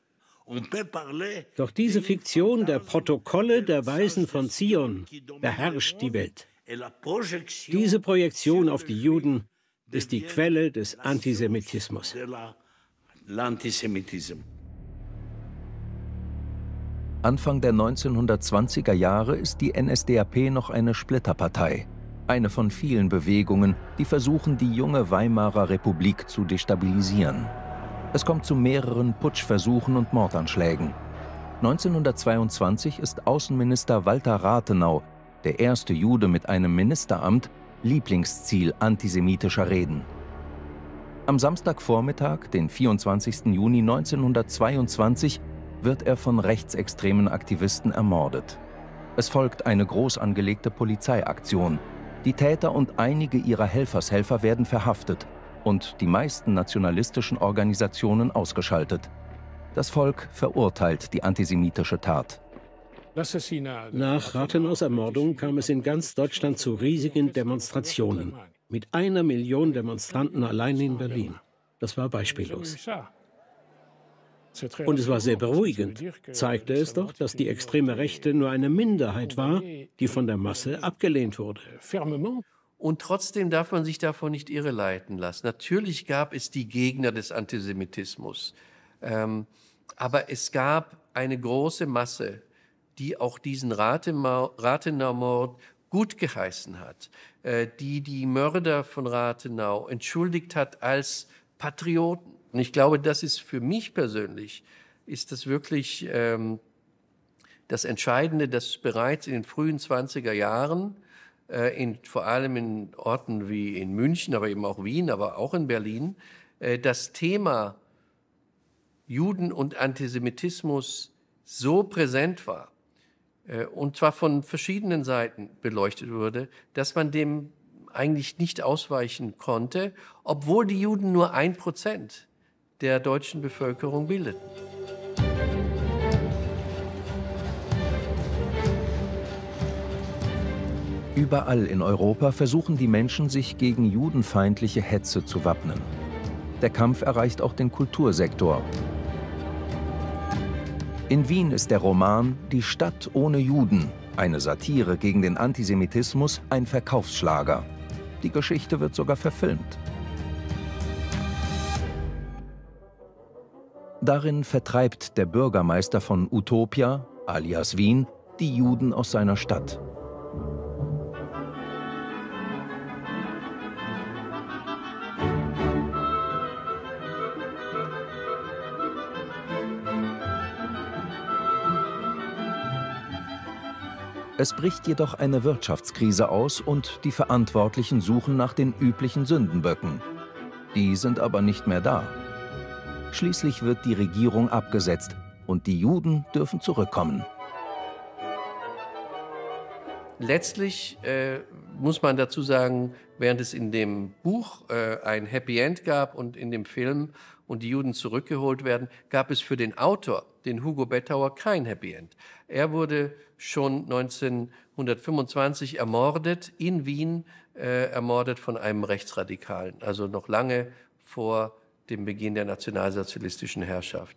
Doch diese Fiktion der Protokolle der Weisen von Zion beherrscht die Welt. Diese Projektion auf die Juden ist die Quelle des Antisemitismus. Anfang der neunzehnhundertzwanziger Jahre ist die N S D A P noch eine Splitterpartei. Eine von vielen Bewegungen, die versuchen, die junge Weimarer Republik zu destabilisieren. Es kommt zu mehreren Putschversuchen und Mordanschlägen. neunzehnhundertzweiundzwanzig ist Außenminister Walter Rathenau, der erste Jude mit einem Ministeramt, Lieblingsziel antisemitischer Reden. Am Samstagvormittag, den vierundzwanzigsten Juni neunzehnhundertzweiundzwanzig, wird er von rechtsextremen Aktivisten ermordet. Es folgt eine groß angelegte Polizeiaktion. Die Täter und einige ihrer Helfershelfer werden verhaftet und die meisten nationalistischen Organisationen ausgeschaltet. Das Volk verurteilt die antisemitische Tat. Nach Rathenaus Ermordung kam es in ganz Deutschland zu riesigen Demonstrationen. Mit einer Million Demonstranten allein in Berlin. Das war beispiellos. Und es war sehr beruhigend. Zeigte es doch, dass die extreme Rechte nur eine Minderheit war, die von der Masse abgelehnt wurde. Und trotzdem darf man sich davon nicht irreleiten lassen. Natürlich gab es die Gegner des Antisemitismus. Ähm, aber es gab eine große Masse, die auch diesen Rathenau-Mord gut geheißen hat, äh, die die Mörder von Rathenau entschuldigt hat als Patrioten. Und ich glaube, das ist für mich persönlich, ist das wirklich ähm, das Entscheidende, dass bereits in den frühen zwanziger Jahren In, vor allem in Orten wie in München, aber eben auch Wien, aber auch in Berlin, das Thema Juden und Antisemitismus so präsent war und zwar von verschiedenen Seiten beleuchtet wurde, dass man dem eigentlich nicht ausweichen konnte, obwohl die Juden nur ein Prozent der deutschen Bevölkerung bildeten. Überall in Europa versuchen die Menschen, sich gegen judenfeindliche Hetze zu wappnen. Der Kampf erreicht auch den Kultursektor. In Wien ist der Roman »Die Stadt ohne Juden«, eine Satire gegen den Antisemitismus, ein Verkaufsschlager. Die Geschichte wird sogar verfilmt. Darin vertreibt der Bürgermeister von Utopia, alias Wien, die Juden aus seiner Stadt. Es bricht jedoch eine Wirtschaftskrise aus und die Verantwortlichen suchen nach den üblichen Sündenböcken. Die sind aber nicht mehr da. Schließlich wird die Regierung abgesetzt und die Juden dürfen zurückkommen. Letztlich äh, muss man dazu sagen, während es in dem Buch äh, ein Happy End gab und in dem Film und die Juden zurückgeholt werden, gab es für den Autor, den Hugo Bettauer, kein Happy End. Er wurde schon neunzehnhundertfünfundzwanzig ermordet, in Wien äh, ermordet von einem Rechtsradikalen, also noch lange vor dem Beginn der nationalsozialistischen Herrschaft.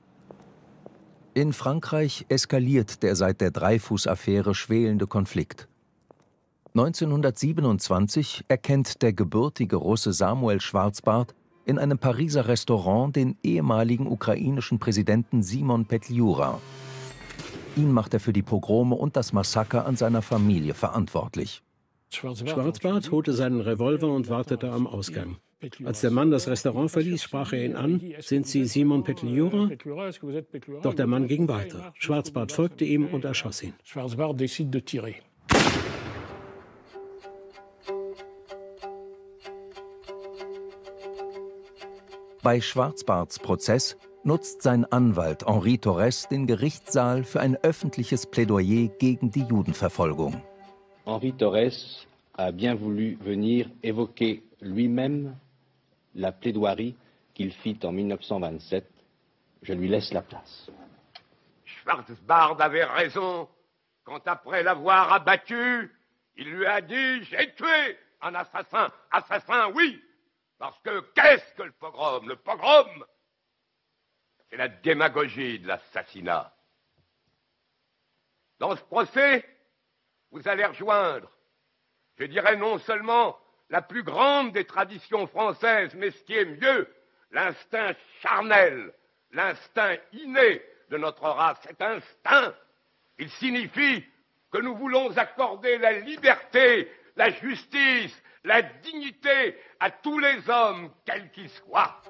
In Frankreich eskaliert der seit der Dreyfus-Affäre schwelende Konflikt. neunzehnhundertsiebenundzwanzig erkennt der gebürtige Russe Samuel Schwarzbart in einem Pariser Restaurant den ehemaligen ukrainischen Präsidenten Simon Petliura. Ihn macht er für die Pogrome und das Massaker an seiner Familie verantwortlich. Schwarzbart holte seinen Revolver und wartete am Ausgang. Als der Mann das Restaurant verließ, sprach er ihn an: Sind Sie Simon Petliura? Doch der Mann ging weiter. Schwarzbart folgte ihm und erschoss ihn. Bei Schwarzbarts Prozess nutzt sein Anwalt Henri Torres den Gerichtssaal für ein öffentliches Plädoyer gegen die Judenverfolgung. Henri Torres a bien voulu venir évoquer lui-même la plaidoirie qu'il fit en mille neuf cent vingt-sept. Je lui laisse la place. Schwarzbart avait raison quand, après l'avoir abattu, il lui a dit: j'ai tué un assassin. Assassin, oui, parce que qu'est-ce que le pogrom? Le pogrom, c'est la démagogie de l'assassinat. Dans ce procès, vous allez rejoindre, je dirais, non seulement la plus grande des traditions françaises, mais ce qui est mieux, l'instinct charnel, l'instinct inné de notre race. Cet instinct, il signifie que nous voulons accorder la liberté, la justice, la dignité à tous les hommes, quels qu'ils soient.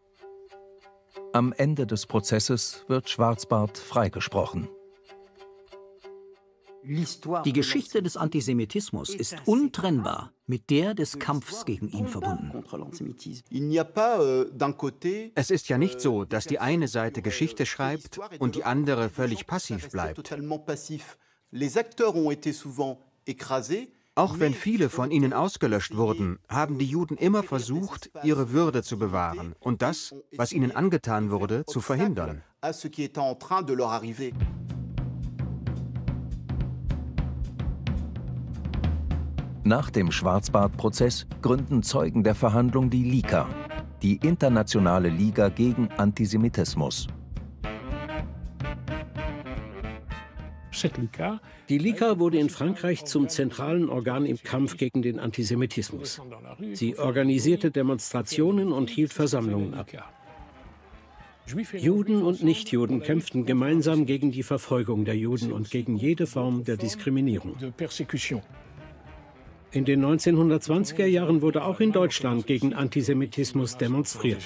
Am Ende des Prozesses wird Schwarzbart freigesprochen. Die Geschichte des Antisemitismus ist untrennbar mit der des Kampfs gegen ihn verbunden. Es ist ja nicht so, dass die eine Seite Geschichte schreibt und die andere völlig passiv bleibt. Auch wenn viele von ihnen ausgelöscht wurden, haben die Juden immer versucht, ihre Würde zu bewahren und das, was ihnen angetan wurde, zu verhindern. Nach dem Schwarzbart-Prozess gründen Zeugen der Verhandlung die Lika, die Internationale Liga gegen Antisemitismus. Die Lika wurde in Frankreich zum zentralen Organ im Kampf gegen den Antisemitismus. Sie organisierte Demonstrationen und hielt Versammlungen ab. Juden und Nichtjuden kämpften gemeinsam gegen die Verfolgung der Juden und gegen jede Form der Diskriminierung. In den neunzehnhundertzwanziger Jahren wurde auch in Deutschland gegen Antisemitismus demonstriert.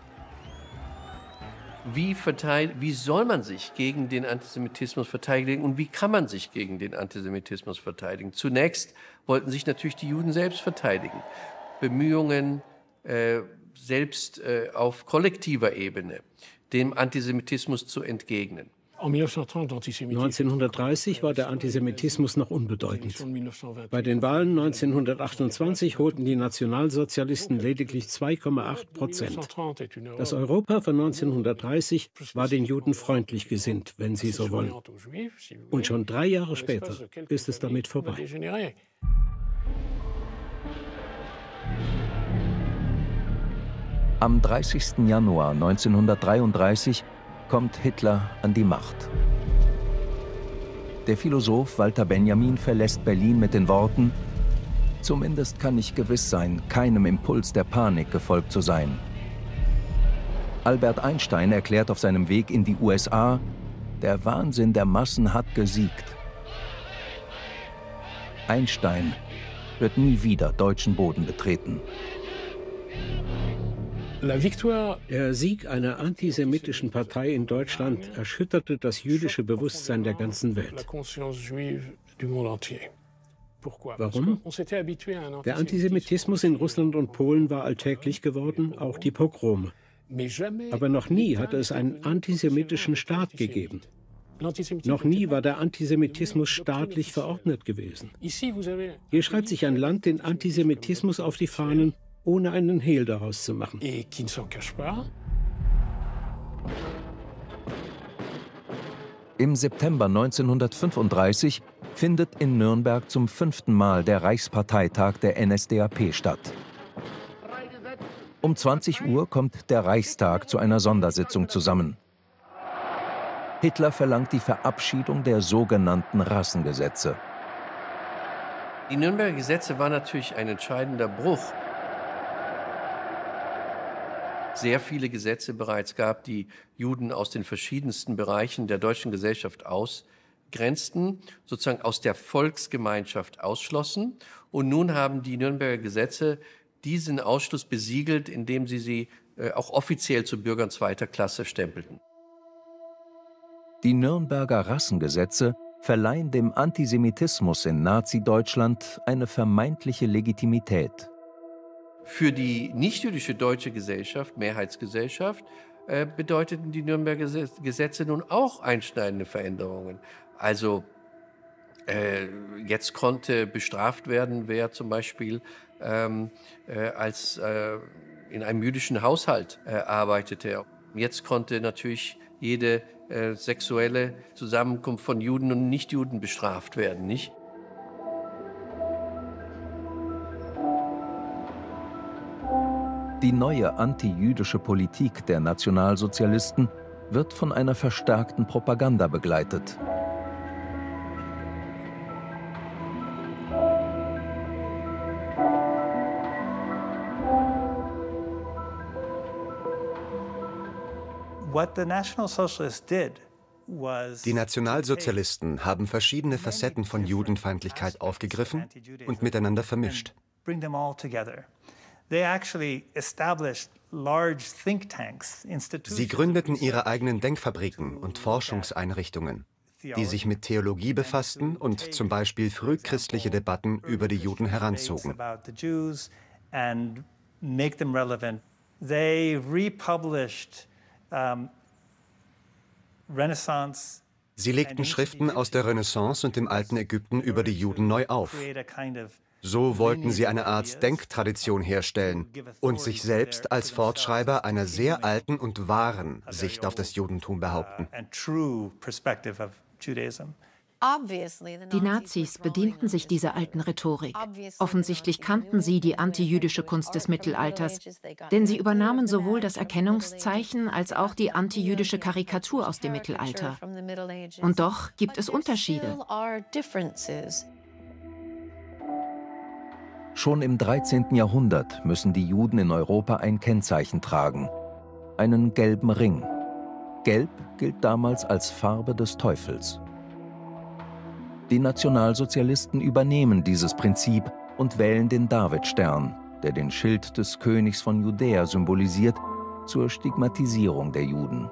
Wie, wie soll man sich gegen den Antisemitismus verteidigen und wie kann man sich gegen den Antisemitismus verteidigen? Zunächst wollten sich natürlich die Juden selbst verteidigen. Bemühungen, äh, selbst äh, auf kollektiver Ebene dem Antisemitismus zu entgegnen. neunzehnhundertdreißig war der Antisemitismus noch unbedeutend. Bei den Wahlen neunzehnhundertachtundzwanzig holten die Nationalsozialisten lediglich zwei Komma acht Prozent. Das Europa von neunzehnhundertdreißig war den Juden freundlich gesinnt, wenn Sie so wollen. Und schon drei Jahre später ist es damit vorbei. Am dreißigsten Januar neunzehnhundertdreiunddreißig kommt Hitler an die Macht. Der Philosoph Walter Benjamin verlässt Berlin mit den Worten: Zumindest kann ich gewiss sein, keinem Impuls der Panik gefolgt zu sein. Albert Einstein erklärt auf seinem Weg in die U S A: Der Wahnsinn der Massen hat gesiegt. Einstein wird nie wieder deutschen Boden betreten. Der Sieg einer antisemitischen Partei in Deutschland erschütterte das jüdische Bewusstsein der ganzen Welt. Warum? Der Antisemitismus in Russland und Polen war alltäglich geworden, auch die Pogrome. Aber noch nie hatte es einen antisemitischen Staat gegeben. Noch nie war der Antisemitismus staatlich verordnet gewesen. Hier schreibt sich ein Land den Antisemitismus auf die Fahnen, ohne einen Hehl daraus zu machen. Im September neunzehnhundertfünfunddreißig findet in Nürnberg zum fünften Mal der Reichsparteitag der N S D A P statt. Um zwanzig Uhr kommt der Reichstag zu einer Sondersitzung zusammen. Hitler verlangt die Verabschiedung der sogenannten Rassengesetze. Die Nürnberger Gesetze waren natürlich ein entscheidender Bruch. Sehr viele Gesetze bereits gab, die Juden aus den verschiedensten Bereichen der deutschen Gesellschaft ausgrenzten, sozusagen aus der Volksgemeinschaft ausschlossen. Und nun haben die Nürnberger Gesetze diesen Ausschluss besiegelt, indem sie sie äh, auch offiziell zu Bürgern zweiter Klasse stempelten. Die Nürnberger Rassengesetze verleihen dem Antisemitismus in Nazi-Deutschland eine vermeintliche Legitimität. Für die nichtjüdische deutsche Gesellschaft, Mehrheitsgesellschaft, äh, bedeuteten die Nürnberger Gesetze nun auch einschneidende Veränderungen. Also äh, jetzt konnte bestraft werden, wer zum Beispiel ähm, äh, als äh, in einem jüdischen Haushalt äh, arbeitete. Jetzt konnte natürlich jede äh, sexuelle Zusammenkunft von Juden und Nichtjuden bestraft werden, nicht? Die neue antijüdische Politik der Nationalsozialisten wird von einer verstärkten Propaganda begleitet. Die Nationalsozialisten haben verschiedene Facetten von Judenfeindlichkeit aufgegriffen und miteinander vermischt. Sie gründeten ihre eigenen Denkfabriken und Forschungseinrichtungen, die sich mit Theologie befassten und zum Beispiel frühchristliche Debatten über die Juden heranzogen. Sie legten Schriften aus der Renaissance und dem alten Ägypten über die Juden neu auf. So wollten sie eine Art Denktradition herstellen und sich selbst als Fortschreiber einer sehr alten und wahren Sicht auf das Judentum behaupten. Die Nazis bedienten sich dieser alten Rhetorik. Offensichtlich kannten sie die antijüdische Kunst des Mittelalters, denn sie übernahmen sowohl das Erkennungszeichen als auch die antijüdische Karikatur aus dem Mittelalter. Und doch gibt es Unterschiede. Schon im dreizehnten Jahrhundert müssen die Juden in Europa ein Kennzeichen tragen: einen gelben Ring. Gelb gilt damals als Farbe des Teufels. Die Nationalsozialisten übernehmen dieses Prinzip und wählen den Davidstern, der den Schild des Königs von Judäa symbolisiert, zur Stigmatisierung der Juden.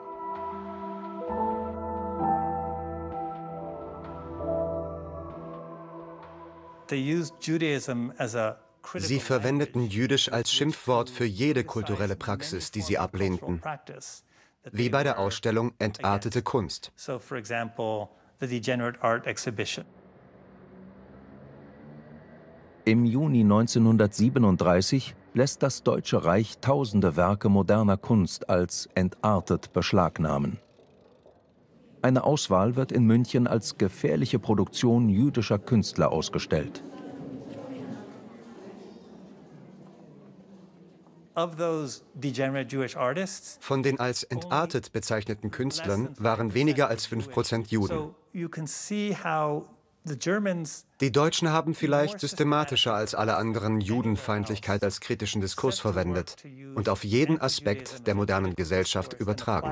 Sie verwendeten Jüdisch als Schimpfwort für jede kulturelle Praxis, die sie ablehnten. wie bei der Ausstellung Entartete Kunst. Im Juni neunzehnhundertsiebenunddreißig lässt das Deutsche Reich tausende Werke moderner Kunst als entartet beschlagnahmen. Eine Auswahl wird in München als gefährliche Produktion jüdischer Künstler ausgestellt. Von den als entartet bezeichneten Künstlern waren weniger als fünf Prozent Juden. Die Deutschen haben vielleicht systematischer als alle anderen Judenfeindlichkeit als kritischen Diskurs verwendet und auf jeden Aspekt der modernen Gesellschaft übertragen.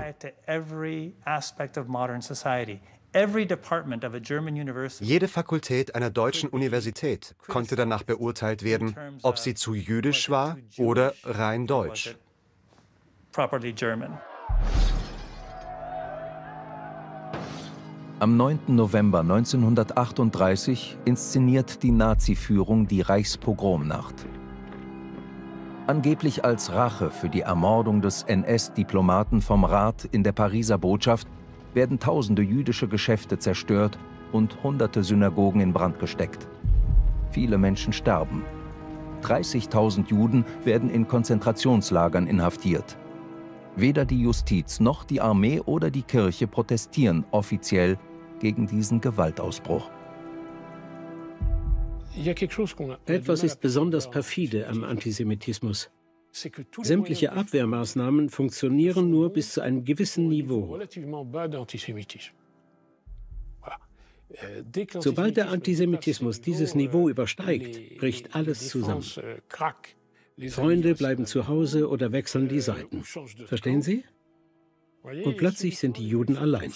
Jede Fakultät einer deutschen Universität konnte danach beurteilt werden, ob sie zu jüdisch war oder rein deutsch. Am neunten November neunzehnhundertachtunddreißig inszeniert die Nazi-Führung die Reichspogromnacht. Angeblich als Rache für die Ermordung des N S-Diplomaten vom Rat in der Pariser Botschaft werden tausende jüdische Geschäfte zerstört und hunderte Synagogen in Brand gesteckt. Viele Menschen sterben. dreißigtausend Juden werden in Konzentrationslagern inhaftiert. Weder die Justiz noch die Armee oder die Kirche protestieren offiziell gegen diesen Gewaltausbruch. Etwas ist besonders perfide am Antisemitismus. Sämtliche Abwehrmaßnahmen funktionieren nur bis zu einem gewissen Niveau. Sobald der Antisemitismus dieses Niveau übersteigt, bricht alles zusammen. Freunde bleiben zu Hause oder wechseln die Seiten. Verstehen Sie? Und plötzlich sind die Juden allein.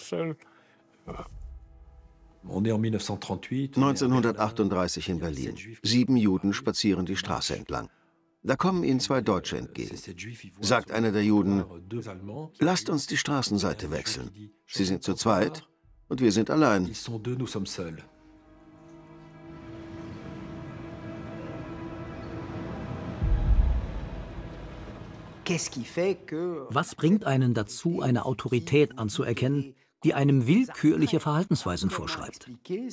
neunzehnhundertachtunddreißig in Berlin. Sieben Juden spazieren die Straße entlang. Da kommen ihnen zwei Deutsche entgegen. Sagt einer der Juden: Lasst uns die Straßenseite wechseln. Sie sind zu zweit und wir sind allein. Was bringt einen dazu, eine Autorität anzuerkennen, die einem willkürliche Verhaltensweisen vorschreibt?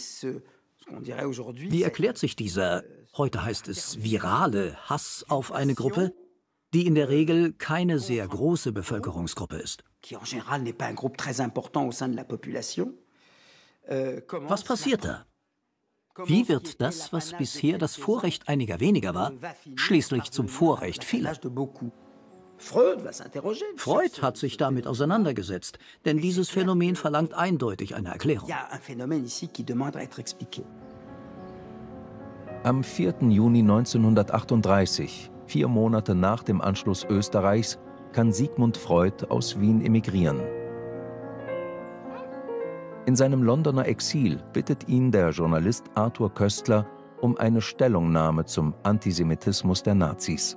Wie erklärt sich dieser, heute heißt es virale, Hass auf eine Gruppe, die in der Regel keine sehr große Bevölkerungsgruppe ist? Was passiert da? Wie wird das, was bisher das Vorrecht einiger weniger war, schließlich zum Vorrecht vieler? Freud hat sich damit auseinandergesetzt, denn dieses Phänomen verlangt eindeutig eine Erklärung. Am vierten Juni neunzehnhundertachtunddreißig, vier Monate nach dem Anschluss Österreichs, kann Sigmund Freud aus Wien emigrieren. In seinem Londoner Exil bittet ihn der Journalist Arthur Köstler um eine Stellungnahme zum Antisemitismus der Nazis.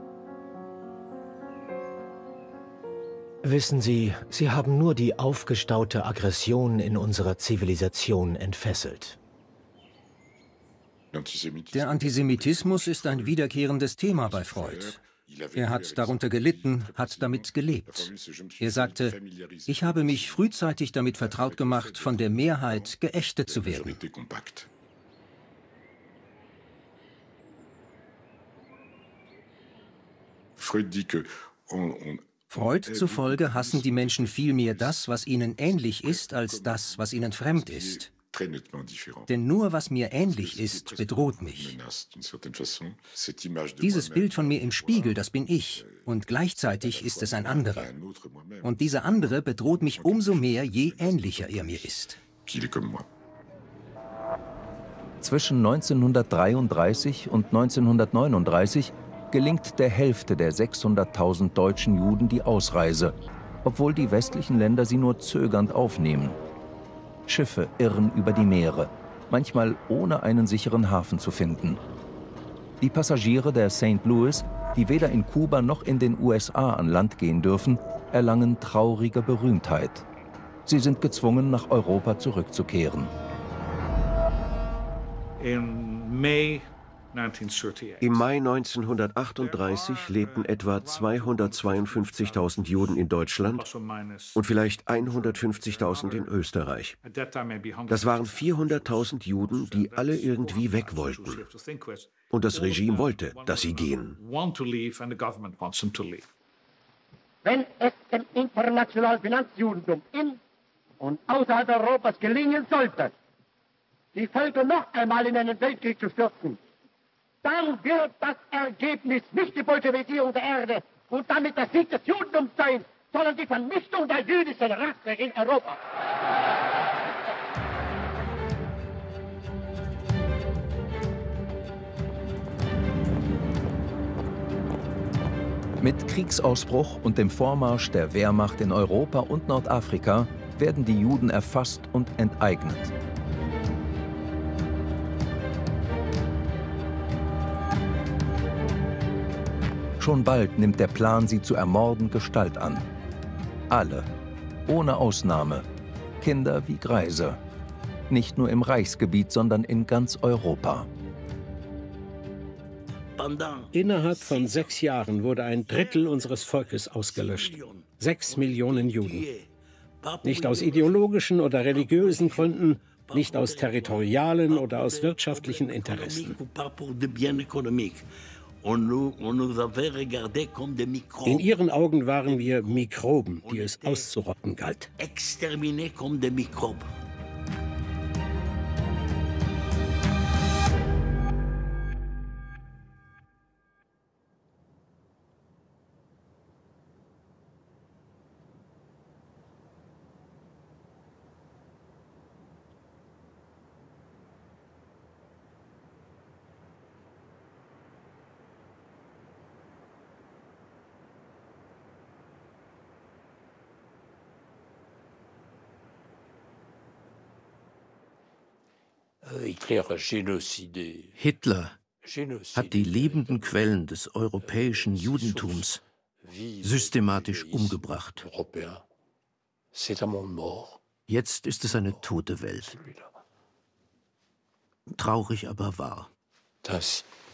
Wissen Sie, Sie haben nur die aufgestaute Aggression in unserer Zivilisation entfesselt. Der Antisemitismus ist ein wiederkehrendes Thema bei Freud. Er hat darunter gelitten, hat damit gelebt. Er sagte: Ich habe mich frühzeitig damit vertraut gemacht, von der Mehrheit geächtet zu werden. Freud zufolge hassen die Menschen vielmehr das, was ihnen ähnlich ist, als das, was ihnen fremd ist. Denn nur was mir ähnlich ist, bedroht mich. Dieses Bild von mir im Spiegel, das bin ich, und gleichzeitig ist es ein anderer. Und dieser andere bedroht mich umso mehr, je ähnlicher er mir ist. Zwischen neunzehnhundertdreiunddreißig und neunzehnhundertneununddreißig gelingt der Hälfte der sechshunderttausend deutschen Juden die Ausreise, obwohl die westlichen Länder sie nur zögernd aufnehmen. Schiffe irren über die Meere, manchmal ohne einen sicheren Hafen zu finden. Die Passagiere der Saint Louis, die weder in Kuba noch in den U S A an Land gehen dürfen, erlangen traurige Berühmtheit. Sie sind gezwungen, nach Europa zurückzukehren. Im Mai Im Mai neunzehnhundertachtunddreißig lebten etwa zweihundertzweiundfünfzigtausend Juden in Deutschland und vielleicht hundertfünfzigtausend in Österreich. Das waren vierhunderttausend Juden, die alle irgendwie weg wollten. Und das Regime wollte, dass sie gehen. Wenn es dem internationalen Finanzjudentum in und außerhalb Europas gelingen sollte, die Völker noch einmal in einen Weltkrieg zu stürzen, dann wird das Ergebnis nicht die Bolschewisierung der Erde und damit der Sieg des Judentums sein, sondern die Vernichtung der jüdischen Rasse in Europa. Mit Kriegsausbruch und dem Vormarsch der Wehrmacht in Europa und Nordafrika werden die Juden erfasst und enteignet. Schon bald nimmt der Plan, sie zu ermorden, Gestalt an. Alle, ohne Ausnahme, Kinder wie Greise. Nicht nur im Reichsgebiet, sondern in ganz Europa. Innerhalb von sechs Jahren wurde ein Drittel unseres Volkes ausgelöscht. Sechs Millionen Juden. Nicht aus ideologischen oder religiösen Gründen, nicht aus territorialen oder aus wirtschaftlichen Interessen. In ihren Augen waren wir Mikroben, die es auszurotten galt. Hitler hat die lebenden Quellen des europäischen Judentums systematisch umgebracht. Jetzt ist es eine tote Welt. Traurig, aber wahr.